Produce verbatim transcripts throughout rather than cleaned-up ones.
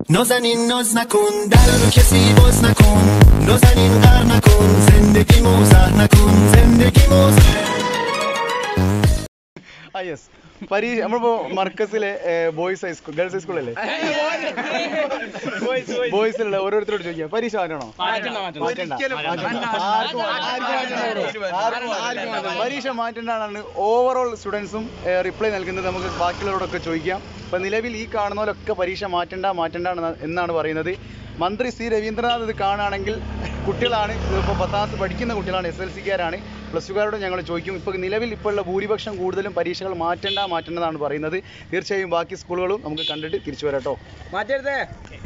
نازنین ناز نکن در رو کسی باز نکن نازنین غر نکن زندگی موزه نکن زندگی موزه Ah yes. പരീക്ഷ നമ്മളിപ്പോ മർക്കസിലെ boys high school girls high school അല്ലേ ബോയ്സിലുള്ള ഓരോരുത്തരോട് ചോദിക്കാം പരീക്ഷ മാറ്റണോ? പരീക്ഷ മാറ്റേണ്ടതാണ് ഓവറോൾ സ്റ്റുഡൻസും റിപ്ലൈ നൽകുന്നത്. നമുക്ക് ബാക്കിയുള്ളവരോടൊക്കെ ചോദിക്കാം. ഇപ്പൊ നിലവിൽ ഈ കാണുന്നവരൊക്കെ പരീക്ഷ മാറ്റണ്ട മാറ്റണ്ട എന്നാണ് പറയുന്നത്. മന്ത്രി സി രവീന്ദ്രനാഥ് ഇത് കാണുകയാണെങ്കിൽ കുട്ടികളാണ്, ഇപ്പോൾ പത്താം ക്ലാസ് പഠിക്കുന്ന കുട്ടികളാണ്, എസ് എൽ സിക്കാരാണ്, പ്ലസ് ടുക്കാരോട് ഞങ്ങൾ ചോദിക്കും. ഇപ്പോൾ നിലവിൽ ഇപ്പോഴുള്ള ഭൂരിപക്ഷം കൂടുതലും പരീക്ഷകൾ മാറ്റണ്ട മാറ്റേണ്ടതാണ് പറയുന്നത്. തീർച്ചയായും ബാക്കി സ്കൂളുകളും നമുക്ക് കണ്ടിട്ട് തിരിച്ചു വരാം കേട്ടോ. മാറ്റരുതേ.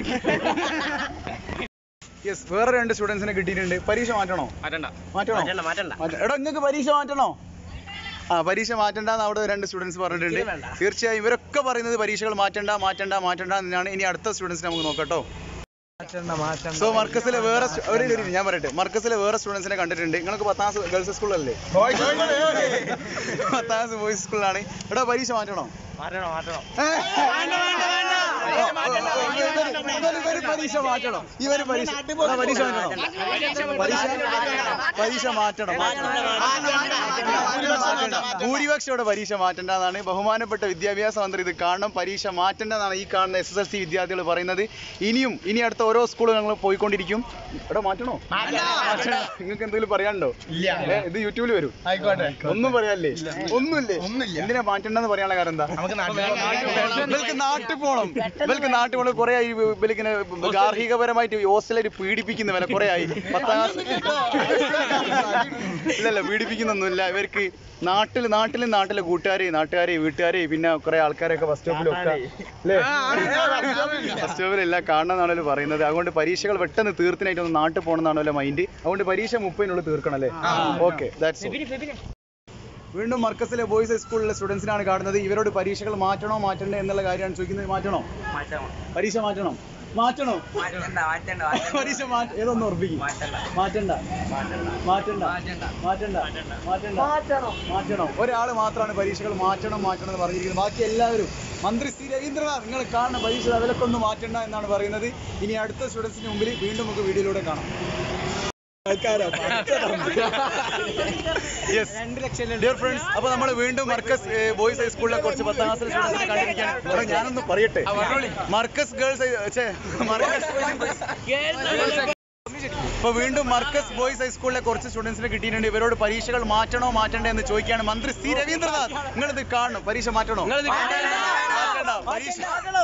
യെസ്, വേറെ രണ്ട് സ്റ്റുഡൻസിനെ കിട്ടിയിട്ടുണ്ട്. പരീക്ഷ മാറ്റണോ? മാറ്റണോ? എടാ നിങ്ങൾക്ക് പരീക്ഷ മാറ്റണോ? ആ പരീക്ഷ മാറ്റണ്ടെന്ന് അവിടെ രണ്ട് സ്റ്റുഡൻസ് പറഞ്ഞിട്ടുണ്ട്. തീർച്ചയായും ഇവരൊക്കെ പറയുന്നത് പരീക്ഷകൾ മാറ്റണ്ട മാറ്റണ്ട മാറ്റണ്ട എന്നാണ്. ഇനി അടുത്ത സ്റ്റുഡൻസിനെ നമുക്ക് നോക്കാം കേട്ടോ. സോ മർക്കസിലെ വേറെ ഞാൻ പറയട്ടെ മർക്കസിലെ വേറെ സ്റ്റുഡൻസിനെ കണ്ടിട്ടുണ്ട്. നിങ്ങൾക്ക് പത്താം ക്ലാസ് ഗേൾസ് സ്കൂളല്ലേ? പത്താം ക്ലാസ് ബോയ്സ് സ്കൂളിലാണ്. ഇവിടെ പരീക്ഷ മാറ്റണോ? പരീക്ഷ മാറ്റണം. ഇവര് പരീക്ഷ പരീക്ഷ മാറ്റണം. പരീക്ഷ മാറ്റണം. ഭൂരിപക്ഷോടെ പരീക്ഷ മാറ്റേണ്ടതാണ്. ബഹുമാനപ്പെട്ട വിദ്യാഭ്യാസ മന്ത്രി ഇത് കാണണം. പരീക്ഷ മാറ്റേണ്ടതാണ് ഈ കാണുന്ന എസ് എസ് എൽ സി വിദ്യാർത്ഥികൾ പറയുന്നത്. ഇനിയും ഇനി അടുത്ത ഓരോ സ്കൂളും ഞങ്ങൾ പോയിക്കൊണ്ടിരിക്കും. ഇവിടെ മാറ്റണോ? നിങ്ങൾക്ക് എന്തെങ്കിലും പറയാനുണ്ടോ? ഇത് യൂട്യൂബിൽ വരും. ആയിക്കോട്ടെ. ഒന്നും പറയാല്ലേ? ഒന്നുമില്ലേ? എന്തിനാ മാറ്റണ്ടെന്ന് പറയാനുള്ള കാരണം എന്താ? ഇവർക്ക് നാട്ടിൽ പോകണം. ഇവർക്ക് നാട്ടിൽ പോകണം. കുറെ ആയി ഇവരിങ്ങനെ ഗാർഹികപരമായിട്ട് ഹോസ്റ്റലായിട്ട് പീഡിപ്പിക്കുന്ന വില കുറെ ആയി. പത്താം ക്ലാസ് ഇല്ലല്ല, പീഡിപ്പിക്കുന്നൊന്നുമില്ല. ഇവർക്ക് നാട്ടിൽ നാട്ടിൽ നാട്ടിലെ കൂട്ടുകാരെ നാട്ടുകാരെ വീട്ടുകാരെ പിന്നെ കുറെ ആൾക്കാരൊക്കെ ബസ് സ്റ്റോപ്പിലൊക്കെ അല്ലേ ബസ് സ്റ്റോപ്പിലെല്ലാം കാണണമെന്നാണല്ലോ പറയുന്നത്. അതുകൊണ്ട് പരീക്ഷകൾ പെട്ടെന്ന് തീർത്തിനായിട്ട് ഒന്ന് നാട്ടിൽ പോകണം എന്നാണല്ലോ മൈൻഡ്. അതുകൊണ്ട് പരീക്ഷ മുപ്പതിനുള്ളിൽ തീർക്കണം അല്ലേ? Okay, that's all. വീണ്ടും മർക്കസിലെ ബോയ്സ് ഹൈസ്കൂളിലെ സ്റ്റുഡൻസിനാണ് കാണുന്നത്. ഇവരോട് പരീക്ഷകൾ മാറ്റണോ മാറ്റണ്ടേ എന്നുള്ള കാര്യമാണ് ചോദിക്കുന്നത്. മാറ്റണോ? പരീക്ഷ മാറ്റണോ? മാറ്റണോ? പരീക്ഷ മാറ്റ ഏതൊന്നും ഉറപ്പിക്കും. മാറ്റണ്ട മാറ്റണ്ട മാറ്റണ്ട മാറ്റണ്ട മാറ്റണോ? ഒരാൾ മാത്രമാണ് പരീക്ഷകൾ മാറ്റണം മാറ്റണം എന്ന് പറഞ്ഞിരിക്കുന്നത്. ബാക്കി എല്ലാവരും മന്ത്രി സി രവീന്ദ്രനാഥ് നിങ്ങൾ കാണുന്ന പരീക്ഷ അതിലൊക്കെ ഒന്നും മാറ്റണ്ട എന്നാണ് പറയുന്നത്. ഇനി അടുത്ത സ്റ്റുഡൻസിന് മുമ്പിൽ വീണ്ടും നമുക്ക് വീഡിയോയിലൂടെ കാണാം. അപ്പൊ നമ്മൾ വീണ്ടും മർക്കസ് ബോയ്സ് ഹൈസ്കൂളിലെ കുറച്ച് പത്താം ക്ലാസ്സിലെ സ്റ്റുഡൻസിനെ കണ്ടിരിക്കുകയാണ്. ഞാനൊന്ന് പറയട്ടെ, മർക്കസ് ഗേൾസ് ഇപ്പൊ വീണ്ടും മർക്കസ് ബോയ്സ് ഹൈസ്കൂളിലെ കുറച്ച് സ്റ്റുഡൻസിനെ കിട്ടിയിട്ടുണ്ട്. ഇവരോട് പരീക്ഷകൾ മാറ്റണോ മാറ്റണ്ടേ എന്ന് ചോദിക്കുകയാണ് മന്ത്രി സി രവീന്ദ്രനാഥ്. നിങ്ങളിത് കാണണം. പരീക്ഷ മാറ്റണോ? പരീക്ഷ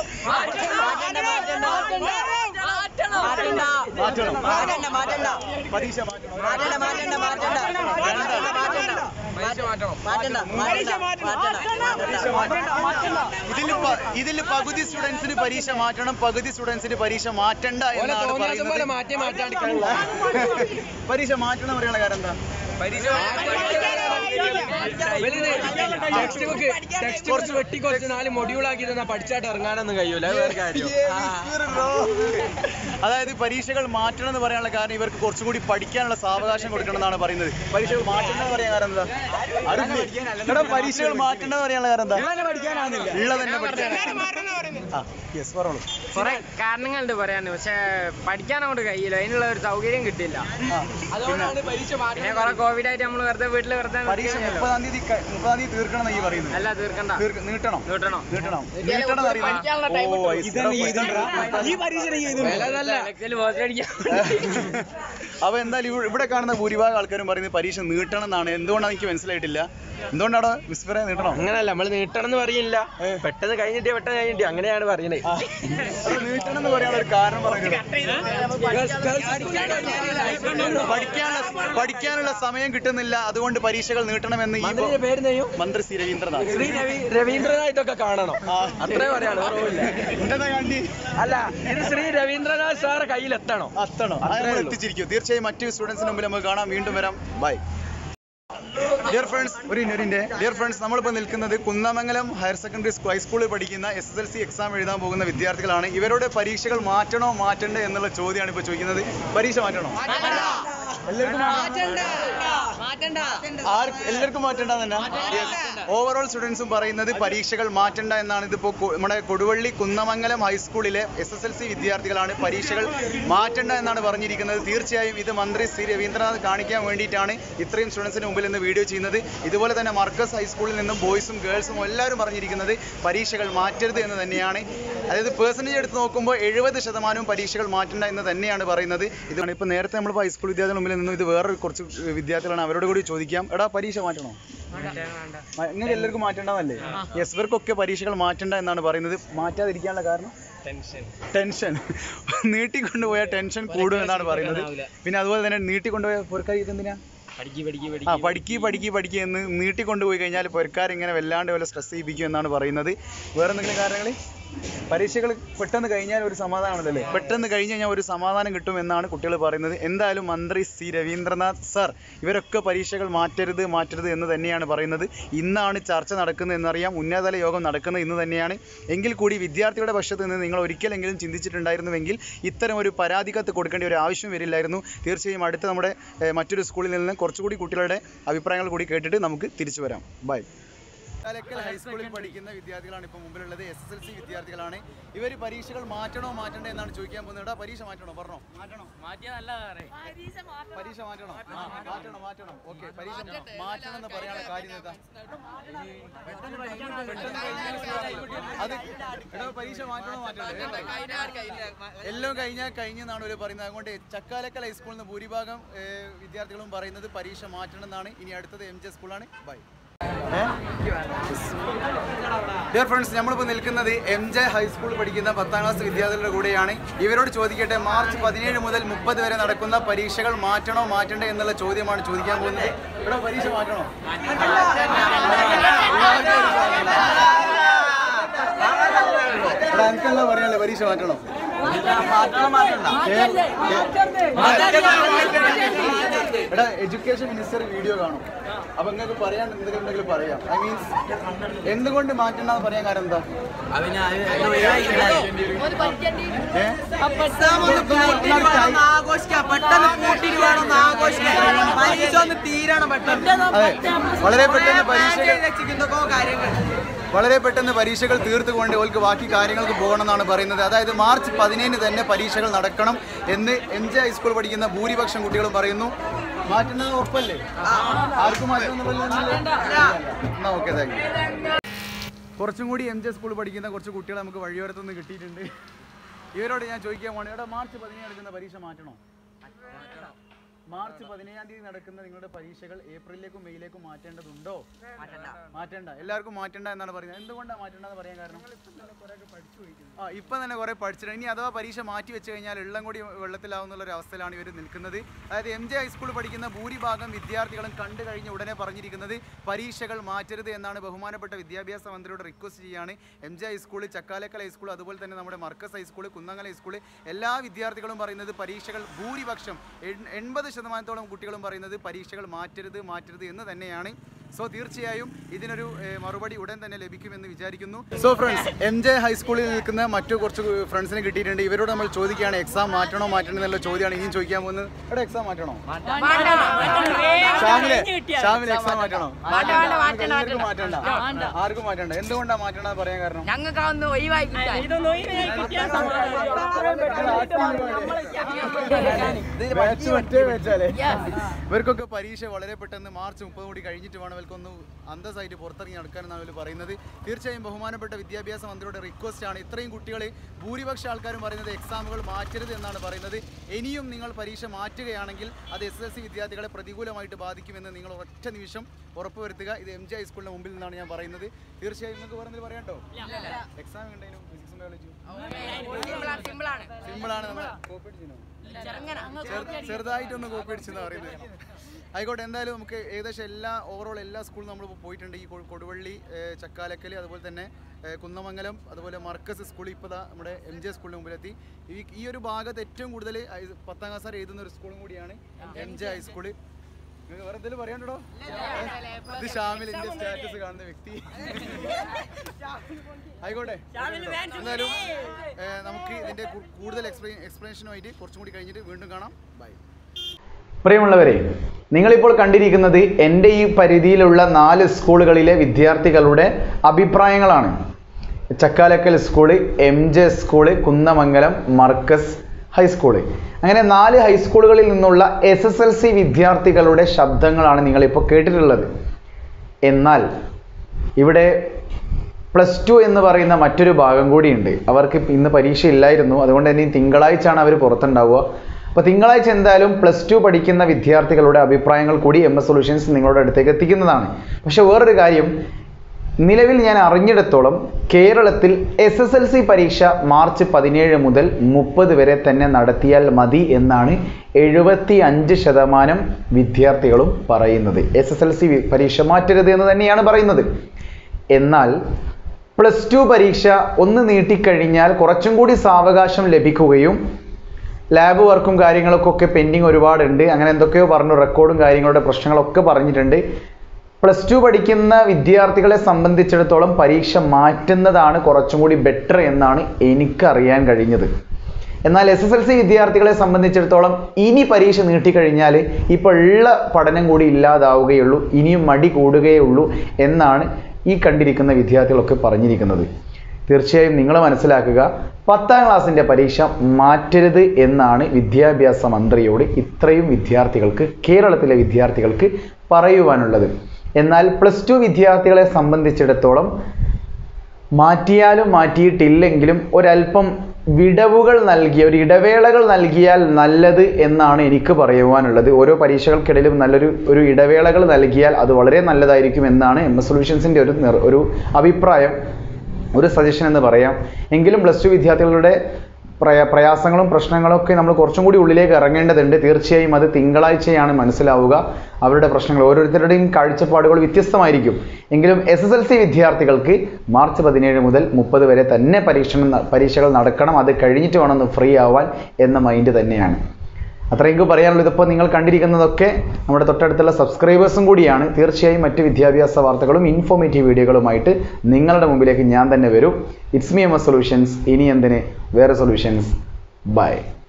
പരീക്ഷ ഇതിൽ പകുതി സ്റ്റുഡൻസിന് പരീക്ഷ മാറ്റണം, പകുതി സ്റ്റുഡൻസിന് പരീക്ഷ മാറ്റണ്ട എന്നാണ് പറയുന്നത്. പരീക്ഷ മാറ്റണം പറയാനുള്ള കാരണം എന്താ? അതായത് പരീക്ഷകൾ മാറ്റണം എന്ന് പറയാനുള്ള കാരണം ഇവർക്ക് കുറച്ചുകൂടി പഠിക്കാനുള്ള സാവകാശം കൊടുക്കണം എന്നാണ് പറയുന്നത്. പരീക്ഷകൾ മാറ്റണം എന്ന് പറയാൻ കാരണം എന്താ? ഇവിടെ പരീക്ഷകൾ മാറ്റണം എന്ന് പറയാനുള്ള കാരണം എന്താ? ഉള്ളത് തന്നെ പഠിക്കാൻ കുറെ കാരണങ്ങളുണ്ട് പറയാന്. പക്ഷെ പഠിക്കാൻ അങ്ങോട്ട് കഴിയില്ല, അതിനുള്ള ഒരു സൗകര്യം കിട്ടില്ല. പിന്നെ കുറെ കോവിഡ് ആയിട്ട് നമ്മൾ വെറുതെ വീട്ടിൽ വെറുതെ പരീക്ഷ മുപ്പതാം തീയതി മുപ്പതാം തീയതി തീർക്കണം ഈ പറയുന്നത്. അല്ല, തീർക്കണ്ട, നീട്ടണം നീട്ടണം നീട്ടണം അപ്പൊ എന്തായാലും ഇവിടെ കാണുന്ന ഭൂരിഭാഗം ആൾക്കാരും പറയുന്നത് പരീക്ഷ നീട്ടണം എന്നാണ്. എന്തുകൊണ്ടാണ് എനിക്ക് മനസ്സിലായിട്ടില്ല. എന്തുകൊണ്ടാണ് വിസ്ഫരെ നീട്ടണം? അങ്ങനല്ല, നമ്മൾ നീട്ടണം എന്ന് പറയില്ല, പെട്ടെന്ന് കഴിഞ്ഞിട്ട് പെട്ടെന്ന് കഴിഞ്ഞിട്ട് അങ്ങനെയാണ് പറയുന്നത്. നീട്ടണം എന്ന് പറയാനുള്ള ഒരു കാരണം പറയുന്നത് പഠിക്കാനുള്ള സമയം കിട്ടുന്നില്ല, അതുകൊണ്ട് പരീക്ഷകൾ നീട്ടണമെന്ന് ഈ മന്ത്രി സി രവീന്ദ്രനാഥ്. രവീന്ദ്രനാഥ് ഇതൊക്കെ കാണണം, അത്രേ പറയാനുള്ളൂ. അല്ല, ഇത് ശ്രീ രവീന്ദ്രനാഥ് സാർ കയ്യിലെത്തണം എത്തണം എത്തിച്ചിരിക്കും. തീർച്ചയായും മറ്റു സ്റ്റുഡൻസിന് മുമ്പിൽ നമുക്ക് കാണാം. വീണ്ടും വരാം. ബൈ. ഡിയർ ഫ്രണ്ട്സ്, ഒരു ഇന്നൊരിൻ്റെ ഡിയർ ഫ്രണ്ട്സ്, നമ്മളിപ്പോൾ നിൽക്കുന്നത് കുന്നമംഗലം ഹയർ സെക്കൻഡറി സ്കൂൾ ഹൈസ്കൂളിൽ പഠിക്കുന്ന S S L C exam എഴുതാൻ പോകുന്ന വിദ്യാർത്ഥികളാണ്. ഇവരുടെ പരീക്ഷകൾ മാറ്റണോ മാറ്റണ്ടേ എന്നുള്ള ചോദ്യമാണ് ഇപ്പോൾ ചോദിക്കുന്നത്. പരീക്ഷ മാറ്റണോ? എല്ലാവർക്കും എല്ലാവർക്കും മാറ്റണ്ട തന്നെ. ഓവറോൾ സ്റ്റുഡൻസും പറയുന്നത് പരീക്ഷകൾ മാറ്റണ്ട എന്നാണ്. ഇതിപ്പോ നമ്മുടെ കൊടുവള്ളി കുന്നമംഗലം ഹൈസ്കൂളിലെ എസ് എസ് എൽ സി വിദ്യാർത്ഥികളാണ് പരീക്ഷകൾ മാറ്റണ്ട എന്നാണ് പറഞ്ഞിരിക്കുന്നത്. തീർച്ചയായും ഇത് മന്ത്രി ശ്രീ രവീന്ദ്രനാഥ് കാണിക്കാൻ വേണ്ടിയിട്ടാണ് ഇത്രയും സ്റ്റുഡൻസിന് മുമ്പിൽ നിന്ന് വീഡിയോ ചെയ്യുന്നത്. ഇതുപോലെ തന്നെ മർക്കസ് ഹൈസ്കൂളിൽ നിന്നും ബോയ്സും ഗേൾസും എല്ലാവരും പറഞ്ഞിരിക്കുന്നത് പരീക്ഷകൾ മാറ്റരുത് എന്ന് തന്നെയാണ്. അതായത് പേഴ്സൻറ്റേജ് എടുത്ത് നോക്കുമ്പോൾ എഴുപത് ശതമാനവും പരീക്ഷകൾ മാറ്റണ്ട എന്ന് തന്നെയാണ് പറയുന്നത്. ഇതാണ് ഇപ്പോൾ നേരത്തെ നമ്മൾ ഹൈസ്കൂൾ വിദ്യാർത്ഥികളുടെ മുമ്പിൽ നിന്നും ഇത് വേറൊരു കുറച്ച് വിദ്യാർത്ഥികളാണ്, അവരോട് കൂടി ചോദിക്കാം. എടാ പരീക്ഷ മാറ്റണോ? ഇങ്ങനെ എല്ലാവർക്കും മാറ്റണ്ടെന്നല്ലേ? യെസ്, ഇവർക്കൊക്കെ പരീക്ഷകൾ മാറ്റണ്ട എന്നാണ് പറയുന്നത്. മാറ്റാതിരിക്കാനുള്ള കാരണം ടെൻഷൻ. നീട്ടിക്കൊണ്ടുപോയാൽ ടെൻഷൻ കൂടും എന്നാണ് പറയുന്നത്. പിന്നെ അതുപോലെ തന്നെ നീട്ടിക്കൊണ്ടുപോയ പൊരക്കാരി എന്തിനാ ആ പഠിക്കി പഠിക്കി പഠിക്കുക എന്ന് നീട്ടിക്കൊണ്ടുപോയി കഴിഞ്ഞാൽ പൊരക്കാർ ഇങ്ങനെ വല്ലാണ്ട് പോലെ സ്ട്രെസ് ചെയ്യിപ്പിക്കും എന്നാണ് പറയുന്നത്. വേറെ എന്തെങ്കിലും കാരണങ്ങൾ? പരീക്ഷകൾ പെട്ടെന്ന് കഴിഞ്ഞാൽ ഒരു സമാധാനമാണല്ലോ, പെട്ടെന്ന് കഴിഞ്ഞ് കഴിഞ്ഞാൽ ഒരു സമാധാനം കിട്ടും എന്നാണ് കുട്ടികൾ പറയുന്നത്. എന്തായാലും മന്ത്രി സി രവീന്ദ്രനാഥ് സർ ഇവരൊക്കെ പരീക്ഷകൾ മാറ്റരുത് മാറ്റരുത് എന്ന് തന്നെയാണ് പറയുന്നത്. ഇന്നാണ് ചർച്ച നടക്കുന്നത് എന്നറിയാം, ഉന്നതതല യോഗം നടക്കുന്നത് ഇന്ന് തന്നെയാണ്. എങ്കിൽ കൂടി വിദ്യാർത്ഥികളുടെ പക്ഷത്ത് നിന്ന് നിങ്ങൾ ഒരിക്കലെങ്കിലും ചിന്തിച്ചിട്ടുണ്ടായിരുന്നുവെങ്കിൽ ഇത്തരം ഒരു പരാതി കത്ത് കൊടുക്കേണ്ട ഒരു ആവശ്യം വരില്ലായിരുന്നു. തീർച്ചയായും അടുത്ത നമ്മുടെ മറ്റൊരു സ്കൂളിൽ നിന്ന് കുറച്ചുകൂടി കുട്ടികളുടെ അഭിപ്രായങ്ങൾ കൂടി കേട്ടിട്ട് നമുക്ക് തിരിച്ചു വരാം. ബൈ. ചക്കാലക്കൽ ഹൈസ്കൂളിൽ പഠിക്കുന്ന വിദ്യാർത്ഥികളാണ് ഇപ്പോൾ മുമ്പിലുള്ളത്. എസ് എസ് എൽ സി വിദ്യാർത്ഥികളാണ്. ഇവർ പരീക്ഷകൾ മാറ്റണോ മാറ്റണ്ടേ എന്നാണ് ചോദിക്കാൻ പോകുന്നത്. ഇവിടെ പരീക്ഷ മാറ്റണോ? പറഞ്ഞോ. പരീക്ഷ മാറ്റണോ? മാറ്റണം മാറ്റണം ഓക്കെ. പരീക്ഷ മാറ്റണം എന്ന് പറയാനുള്ള കാര്യം എന്താ? അത് എടാ പരീക്ഷ മാറ്റണോ മാറ്റണ്ടേ? എല്ലാം കഴിഞ്ഞാൽ കഴിഞ്ഞെന്നാണ് ഇവർ പറയുന്നത്. അതുകൊണ്ട് ചക്കാലക്കൽ ഹൈസ്കൂളിൽ നിന്ന് ഭൂരിഭാഗം വിദ്യാർത്ഥികളും പറയുന്നത് പരീക്ഷ മാറ്റണം എന്നാണ്. ഇനി അടുത്തത് എം ജെ സ്കൂളാണ്. ബൈ. ഡിയർ ഫ്രണ്ട്സ്, നമ്മളിപ്പോൾ നിൽക്കുന്നത് എം ജെ ഹൈസ്കൂളിൽ പഠിക്കുന്ന പത്താം ക്ലാസ് വിദ്യാർത്ഥികളുടെ കൂടെയാണ്. ഇവരോട് ചോദിക്കട്ടെ, മാർച്ച് പതിനേഴ് മുതൽ മുപ്പത് വരെ നടക്കുന്ന പരീക്ഷകൾ മാറ്റണോ മാറ്റണ്ടേ എന്നുള്ള ചോദ്യമാണ് ചോദിക്കാൻ പോകുന്നത്. ഇവിടെ പരീക്ഷ മാറ്റണോ? എനിക്കെന്താ പറയാനല്ലേ, പരീക്ഷ മാറ്റണോ? എടാ എഡ്യൂക്കേഷൻ മിനിസ്റ്റർ വീഡിയോ കാണും, അപ്പൊ നിങ്ങൾക്ക് പറയാൻ എന്തെങ്കിലും പറയാം. ഐ മീൻസ് എന്തുകൊണ്ട് മാറ്റണ്ടെന്ന് പറയാൻ കാരണം എന്താ? വളരെ പെട്ടെന്ന് പരീക്ഷകൾ വളരെ പെട്ടെന്ന് പരീക്ഷകൾ തീർത്തുകൊണ്ട് ഓൾക്ക് ബാക്കി കാര്യങ്ങൾക്ക് പോകണം എന്നാണ് പറയുന്നത്. അതായത് മാർച്ച് പതിനേഴിന് തന്നെ പരീക്ഷകൾ നടക്കണം എന്ന് എം ജെ ഹൈസ്കൂൾ പഠിക്കുന്ന ഭൂരിപക്ഷം കുട്ടികളും പറയുന്നു. മാറ്റുന്നത് ഉറപ്പല്ലേ? ആർക്കും മാറ്റുന്ന ഓക്കെ. Thank you. കുറച്ചും കൂടി എം ജെ സ്കൂളിൽ പഠിക്കുന്ന കുറച്ച് കുട്ടികൾ നമുക്ക് വഴിയോരത്തുനിന്ന് കിട്ടിയിട്ടുണ്ട്. ഇവരോട് ഞാൻ ചോദിക്കാൻ പോകണം, ഇവിടെ മാർച്ച് പതിനേഴ് നടക്കുന്ന പരീക്ഷ മാറ്റണോ? മാർച്ച് പതിനേഴാം തീയതി നടക്കുന്ന നിങ്ങളുടെ പരീക്ഷകൾ ഏപ്രിലിലേക്കും മെയ്യിലേക്കും മാറ്റേണ്ടതുണ്ടോ? മാറ്റണ്ട. എല്ലാവർക്കും മാറ്റണ്ട എന്നാണ് പറയുന്നത്. എന്തുകൊണ്ടാണ് മാറ്റണ്ടെന്ന് പറയാൻ കാരണം? ആ ഇപ്പം തന്നെ കുറെ പഠിച്ചിട്ടുണ്ട്. ഇനി അഥവാ പരീക്ഷ മാറ്റി വെച്ച് കഴിഞ്ഞാൽ എല്ലാം കൂടി വെള്ളത്തിലാവുന്നുള്ള ഒരു അവസ്ഥയിലാണ് ഇവർ നിൽക്കുന്നത്. അതായത് എം ജെ ഹൈസ്കൂളിൽ പഠിക്കുന്ന ഭൂരിഭാഗം വിദ്യാർത്ഥികളും കണ്ടു കഴിഞ്ഞ് ഉടനെ പറഞ്ഞിരിക്കുന്നത് പരീക്ഷകൾ മാറ്റരുത് എന്നാണ്. ബഹുമാനപ്പെട്ട വിദ്യാഭ്യാസ മന്ത്രിയോട് റിക്വസ്റ്റ് ചെയ്യുകയാണ്. M J high school, Chakkalakkal high school, അതുപോലെ തന്നെ നമ്മുടെ മർക്കസ് ഹൈസ്കൂൾ, കുന്നമംഗലം ഹൈസ്കൂൾ എല്ലാ വിദ്യാർത്ഥികളും പറയുന്നത് പരീക്ഷകൾ ഭൂരിപക്ഷം എൺപത് ശതമാനത്തോളം കുട്ടികളും പറയുന്നത് പരീക്ഷകൾ മാറ്റരുത് മാറ്റരുത് എന്ന് തന്നെയാണ്. സോ തീർച്ചയായും ഇതിനൊരു മറുപടി ഉടൻ തന്നെ ലഭിക്കുമെന്ന് വിചാരിക്കുന്നു. സോ ഫ്രണ്ട്സ്, എം ജെ ഹൈസ്കൂളിൽ നിൽക്കുന്ന മറ്റു കുറച്ച് ഫ്രണ്ട്സിനെ കിട്ടിയിട്ടുണ്ട്. ഇവരോട് നമ്മൾ ചോദിക്കുകയാണ് എക്സാം മാറ്റണോ മാറ്റണോ എന്നുള്ള ചോദ്യമാണ് ഇനിയും ചോദിക്കാൻ പോകുന്നത്. ഇവിടെ എക്സാം മാറ്റണോ? ഷാമിലെ ഷാമിലെ എക്സാം മാറ്റണോ? എല്ലാവർക്കും മാറ്റണ്ട. ആർക്കും മാറ്റണ്ട. എന്തുകൊണ്ടാണ് മാറ്റണമെന്ന് പറയാൻ കാരണം? ഇവർക്കൊക്കെ പരീക്ഷ വളരെ പെട്ടെന്ന് മാർച്ച് മുപ്പത് കൂടി കഴിഞ്ഞിട്ട് വേണം ഇവർക്കൊന്ന് അന്തസ്സായിട്ട് പുറത്തിറങ്ങി നടക്കാനെന്നാണ് ഇവർ പറയുന്നത്. തീർച്ചയായും ബഹുമാനപ്പെട്ട വിദ്യാഭ്യാസ മന്ത്രിയുടെ റിക്വസ്റ്റ് ആണ്. ഇത്രയും കുട്ടികൾ ഭൂരിപക്ഷ ആൾക്കാരും പറയുന്നത് എക്സാമുകൾ മാറ്റരുത് എന്നാണ് പറയുന്നത്. ഇനിയും നിങ്ങൾ പരീക്ഷ മാറ്റുകയാണെങ്കിൽ അത് എസ് എസ് എൽ സി വിദ്യാർത്ഥികളെ പ്രതികൂലമായിട്ട് ബാധിക്കുമെന്ന് നിങ്ങൾ ഒറ്റ നിമിഷം ഉറപ്പുവരുത്തുക. ഇത് എം ജെ ഹൈസ്കൂളിന്റെ മുമ്പിൽ നിന്നാണ് ഞാൻ പറയുന്നത്. തീർച്ചയായും നിങ്ങൾക്ക് പറഞ്ഞത് പറയാട്ടോ. എക്സാം ഉണ്ടെങ്കിലും ഫിസിക്സും ബയോളജിയും സിമ്പിളാണ്. നമ്മൾ കോപ്പി അടിച്ചോ? ചെറുതായിട്ടൊന്ന് കോപ്പി അടിച്ചെന്ന് പറയുന്നത്. ആയിക്കോട്ടെ, എന്തായാലും നമുക്ക് ഏകദേശം എല്ലാ ഓവറോൾ എല്ലാ സ്കൂളിലും നമ്മൾ പോയിട്ടുണ്ട്. ഈ കൊടുവള്ളി, ചക്കാലക്കൽ, അതുപോലെ തന്നെ കുന്നമംഗലം, അതുപോലെ മർക്കസ് സ്കൂൾ, ഇപ്പോൾ നമ്മുടെ എം ജെ സ്കൂളിന് മുമ്പിലെത്തി. ഈ ഈ ഒരു ഭാഗത്ത് ഏറ്റവും കൂടുതൽ പത്താം ക്ലാസ് എഴുതുന്ന ഒരു സ്കൂളും കൂടിയാണ് എം ജെ ഹൈസ്കൂള്. നിങ്ങൾക്ക് വേറെ എന്തെങ്കിലും പറയാനുണ്ടോ? ഇത് ഷാമിൽ എന്റെ സ്റ്റാറ്റസ് കാണുന്ന വ്യക്തി. ആയിക്കോട്ടെ, എന്തായാലും നമുക്ക് ഇതിന്റെ കൂടുതൽ എക്സ്പ്ലെയിൻ എക്സ്പ്ലനേഷനുമായിട്ട് കുറച്ചും കൂടി കഴിഞ്ഞിട്ട് വീണ്ടും കാണാം. ബൈ. പ്രിയമുള്ളവരെ, നിങ്ങളിപ്പോൾ കണ്ടിരിക്കുന്നത് എൻ്റെ ഈ പരിധിയിലുള്ള നാല് സ്കൂളുകളിലെ വിദ്യാർത്ഥികളുടെ അഭിപ്രായങ്ങളാണ്. Chakkalakkal school, M J school, Kunnamangalam Markaz high school, അങ്ങനെ നാല് ഹൈസ്കൂളുകളിൽ നിന്നുള്ള എസ് എസ് എൽ സി വിദ്യാർത്ഥികളുടെ ശബ്ദങ്ങളാണ് നിങ്ങളിപ്പോൾ കേട്ടിട്ടുള്ളത്. എന്നാൽ ഇവിടെ പ്ലസ് ടു എന്ന് പറയുന്ന മറ്റൊരു ഭാഗം കൂടിയുണ്ട്. അവർക്ക് ഇന്ന് പരീക്ഷ ഇല്ലായിരുന്നു, അതുകൊണ്ട് തന്നെ തിങ്കളാഴ്ചയാണ് അവർ പുറത്തുണ്ടാവുക. അപ്പോൾ തിങ്കളാഴ്ച എന്തായാലും പ്ലസ് ടു പഠിക്കുന്ന വിദ്യാർത്ഥികളുടെ അഭിപ്രായങ്ങൾ കൂടി എം എസ് സൊല്യൂഷൻസ് നിങ്ങളുടെ അടുത്തേക്ക് എത്തിക്കുന്നതാണ്. പക്ഷെ വേറൊരു കാര്യം, നിലവിൽ ഞാൻ അറിഞ്ഞിടത്തോളം കേരളത്തിൽ എസ് എസ് എൽ സി പരീക്ഷ മാർച്ച് പതിനേഴ് മുതൽ മുപ്പത് വരെ തന്നെ നടത്തിയാൽ മതി എന്നാണ് എഴുപത്തി അഞ്ച് ശതമാനം വിദ്യാർത്ഥികളും പറയുന്നത്. എസ് എസ് എൽ സി പരീക്ഷ മാറ്റരുത് എന്ന് തന്നെയാണ് പറയുന്നത്. എന്നാൽ പ്ലസ് ടു പരീക്ഷ ഒന്ന് നീട്ടിക്കഴിഞ്ഞാൽ കുറച്ചും കൂടി സാവകാശം ലഭിക്കുകയും ലാബ് വർക്കും കാര്യങ്ങളൊക്കെ പെൻഡിങ് ഒരുപാടുണ്ട്, അങ്ങനെ എന്തൊക്കെയോ പറഞ്ഞു, റെക്കോർഡും കാര്യങ്ങളുടെ പ്രശ്നങ്ങളൊക്കെ പറഞ്ഞിട്ടുണ്ട്. പ്ലസ് ടു പഠിക്കുന്ന വിദ്യാർത്ഥികളെ സംബന്ധിച്ചിടത്തോളം പരീക്ഷ മാറ്റുന്നതാണ് കുറച്ചും കൂടി ബെറ്റർ എന്നാണ് എനിക്കറിയാൻ കഴിഞ്ഞത്. എന്നാൽ എസ് എസ് എൽ സി വിദ്യാർത്ഥികളെ സംബന്ധിച്ചിടത്തോളം ഇനി പരീക്ഷ നീട്ടിക്കഴിഞ്ഞാൽ ഇപ്പോൾ ഉള്ള പഠനം കൂടി ഇല്ലാതാവുകയുള്ളൂ, ഇനിയും മടി കൂടുകയുള്ളൂ എന്നാണ് ഈ കണ്ടിരിക്കുന്ന വിദ്യാർത്ഥികളൊക്കെ പറഞ്ഞിരിക്കുന്നത്. തീർച്ചയായും നിങ്ങൾ മനസ്സിലാക്കുക, പത്താം ക്ലാസ്സിൻ്റെ പരീക്ഷ മാറ്റരുത് എന്നാണ് വിദ്യാഭ്യാസ മന്ത്രിയോട് ഇത്രയും വിദ്യാർത്ഥികൾക്ക്, കേരളത്തിലെ വിദ്യാർത്ഥികൾക്ക് പറയുവാനുള്ളത്. എന്നാൽ പ്ലസ് ടു വിദ്യാർത്ഥികളെ സംബന്ധിച്ചിടത്തോളം മാറ്റിയാലും മാറ്റിയിട്ടില്ലെങ്കിലും ഒരല്പം വിടവുകൾ നൽകിയ ഒരു ഇടവേളകൾ നൽകിയാൽ നല്ലത് എന്നാണ് എനിക്ക് പറയുവാനുള്ളത്. ഓരോ പരീക്ഷകൾക്കിടയിലും നല്ലൊരു ഒരു ഇടവേളകൾ നൽകിയാൽ അത് വളരെ നല്ലതായിരിക്കും എന്നാണ് എം എസ് സൊല്യൂഷൻസിൻ്റെ ഒരു ഒരു അഭിപ്രായം, ഒരു സജഷൻ എന്ന് പറയാം. എങ്കിലും പ്ലസ് ടു വിദ്യാർത്ഥികളുടെ പ്രയ പ്രയാസങ്ങളും പ്രശ്നങ്ങളും ഒക്കെ നമ്മൾ കുറച്ചും കൂടി ഉള്ളിലേക്ക് ഇറങ്ങേണ്ടതുണ്ട്. തീർച്ചയായും അത് തിങ്കളാഴ്ചയാണ് മനസ്സിലാവുക. അവരുടെ പ്രശ്നങ്ങൾ, ഓരോരുത്തരുടെയും കാഴ്ചപ്പാടുകൾ വ്യത്യസ്തമായിരിക്കും. എങ്കിലും എസ് എസ് എൽ സി വിദ്യാർത്ഥികൾക്ക് മാർച്ച് പതിനേഴ് മുതൽ മുപ്പത് വരെ തന്നെ പരീക്ഷ പരീക്ഷകൾ നടക്കണം, അത് കഴിഞ്ഞിട്ട് വേണം ഒന്ന് ഫ്രീ ആവാൻ എന്ന മൈൻഡ് തന്നെയാണ്. അത്രയും പറയാനുള്ളത്. ഇതിപ്പോൾ നിങ്ങൾ കണ്ടിരിക്കുന്നതൊക്കെ നമ്മുടെ തൊട്ടടുത്തുള്ള സബ്സ്ക്രൈബേഴ്സും കൂടിയാണ്. തീർച്ചയായും മറ്റ് വിദ്യാഭ്യാസ വാർത്തകളും ഇൻഫോർമേറ്റീവ് വീഡിയോകളുമായിട്ട് നിങ്ങളുടെ മുമ്പിലേക്ക് ഞാൻ തന്നെ വരും. It's me M S solutions. ഇനി എന്തിന്, വേറെ സൊല്യൂഷൻസ്. ബൈ.